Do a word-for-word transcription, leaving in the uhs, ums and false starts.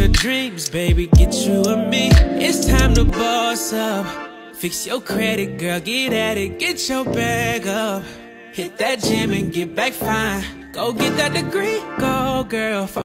dreams, baby, get you and me. It's time to boss up. Fix your credit, girl, get at it, get your bag up. Hit that gym and get back fine. Go get that degree, go girl.